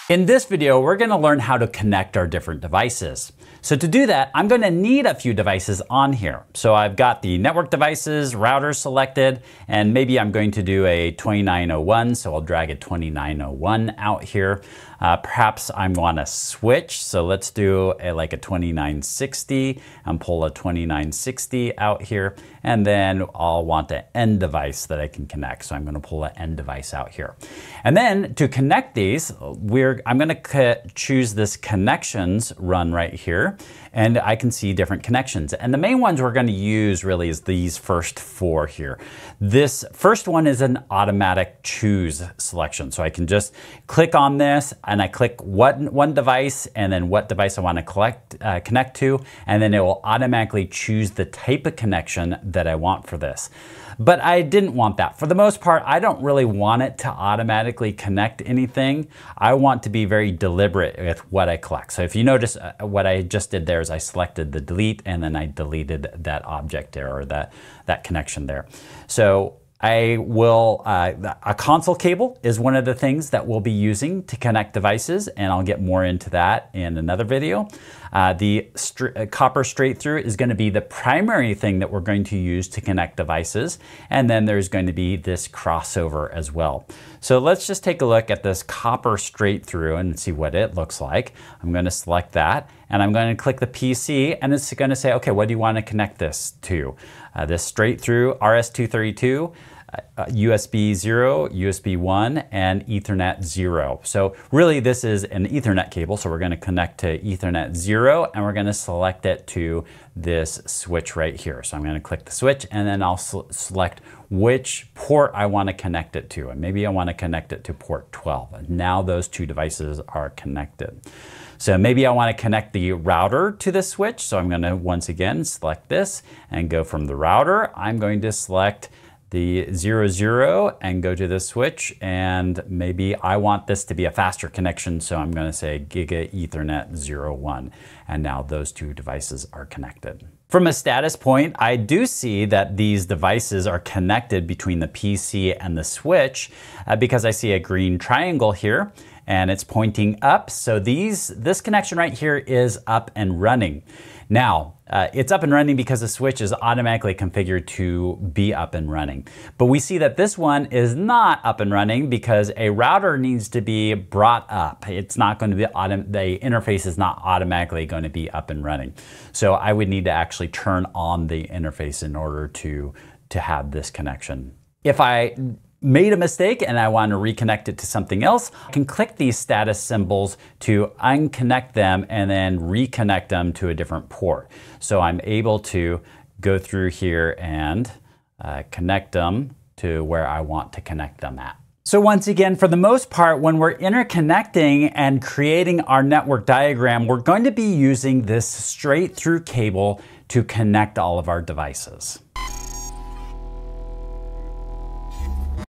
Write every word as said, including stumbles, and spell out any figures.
In this video, we're going to learn how to connect our different devices. So to do that, I'm going to need a few devices on here. So I've got the network devices, routers selected, and maybe I'm going to do a twenty-nine oh one, so I'll drag a twenty-nine oh one out here. Uh, perhaps I want to switch, so let's do a, like a twenty-nine sixty and pull a twenty-nine sixty out here, and then I'll want an end device that I can connect. So I'm going to pull an end device out here. And then to connect these, we're I'm going to choose this connections run right here, and I can see different connections. And the main ones we're going to use really is these first four here. This first one is an automatic choose selection. So I can just click on this and I click what one device and then what device I want to collect, uh, connect to, and then it will automatically choose the type of connection that I want for this. But I didn't want that. For the most part, I don't really want it to automatically connect anything. I want to be very deliberate with what I collect. So if you notice, uh, what I just did there is I selected the delete and then I deleted that object there, or that, that connection there. So I will, uh, a console cable is one of the things that we'll be using to connect devices, and I'll get more into that in another video. Uh, the str uh, copper straight through is going to be the primary thing that we're going to use to connect devices, and then there's going to be this crossover as well. So let's just take a look at this copper straight through and see what it looks like. I'm going to select that, and I'm going to click the P C, and it's going to say, okay, what do you want to connect this to? Uh, this straight through R S two thirty-two, Uh, U S B zero, U S B one, and Ethernet zero. So really this is an Ethernet cable, so we're going to connect to Ethernet zero, and we're going to select it to this switch right here. So I'm going to click the switch, and then I'll select which port I want to connect it to, and maybe I want to connect it to port twelve. And now those two devices are connected. So maybe I want to connect the router to the switch, so I'm going to once again select this and go from the router. I'm going to select the zero zero and go to the switch, and maybe I want this to be a faster connection, so I'm going to say Gigabit Ethernet zero one, and now those two devices are connected. From a status point, I do see that these devices are connected between the P C and the switch uh, because I see a green triangle here and it's pointing up. So these, this connection right here is up and running. Now, uh, it's up and running because the switch is automatically configured to be up and running. But we see that this one is not up and running because a router needs to be brought up. It's not going to be, autom the interface is not automatically going to be up and running. So I would need to actually turn on the interface in order to, to have this connection. If I made a mistake and I want to reconnect it to something else, I can click these status symbols to unconnect them and then reconnect them to a different port. So I'm able to go through here and uh, connect them to where I want to connect them at. So once again, for the most part, when we're interconnecting and creating our network diagram, we're going to be using this straight through cable to connect all of our devices.